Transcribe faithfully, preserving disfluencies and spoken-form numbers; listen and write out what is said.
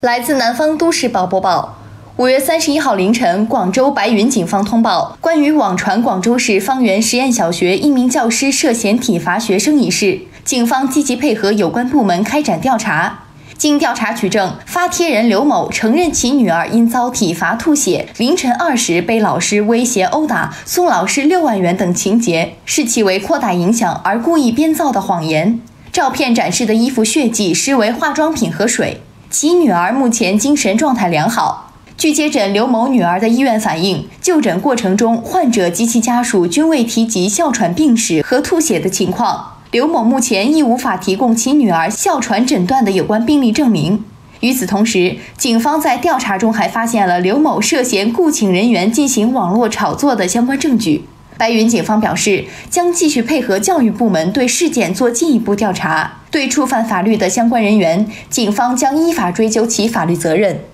来自南方都市报播报，五月三十一号凌晨，广州白云警方通报关于网传广州市方圆实验小学一名教师涉嫌体罚学生一事，警方积极配合有关部门开展调查。经调查取证，发帖人刘某承认其女儿因遭体罚吐血，凌晨二时被老师威胁殴打，送老师六万元等情节，视其为扩大影响而故意编造的谎言。照片展示的衣服血迹实为化妆品和水。其女儿目前精神状态良好。据接诊刘某女儿的医院反映，就诊过程中，患者及其家属均未提及哮喘病史和吐血的情况。刘某目前亦无法提供其女儿哮喘诊断的有关病历证明。与此同时，警方在调查中还发现了刘某涉嫌雇请人员进行网络炒作的相关证据。白云警方表示，将继续配合教育部门对事件做进一步调查，对触犯法律的相关人员，警方将依法追究其法律责任。